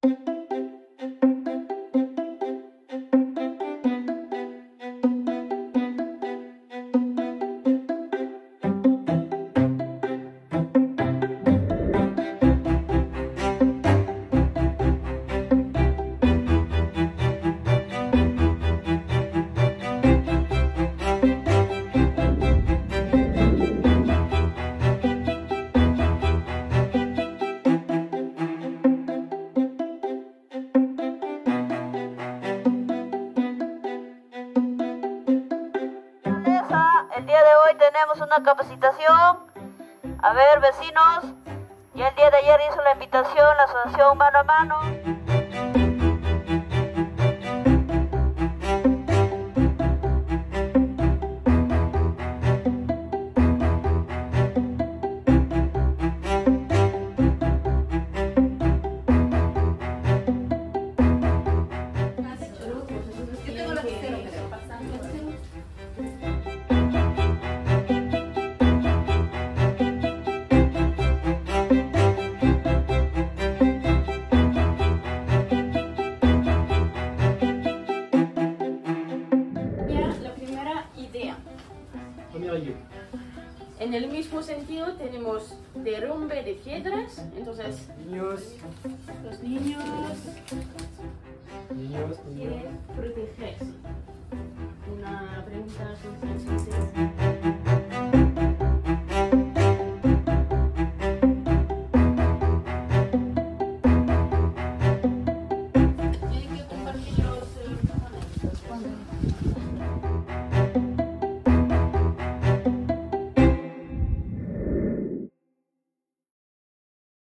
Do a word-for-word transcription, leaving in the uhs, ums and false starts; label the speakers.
Speaker 1: El día de hoy tenemos una capacitación. A ver, vecinos, ya el día de ayer hizo la invitación la asociación Mano a Mano.
Speaker 2: En el mismo sentido tenemos derrumbe de piedras, entonces
Speaker 3: Niños,
Speaker 2: los niños
Speaker 3: niños, niños.
Speaker 2: quieren protegerse. Una pregunta sencilla.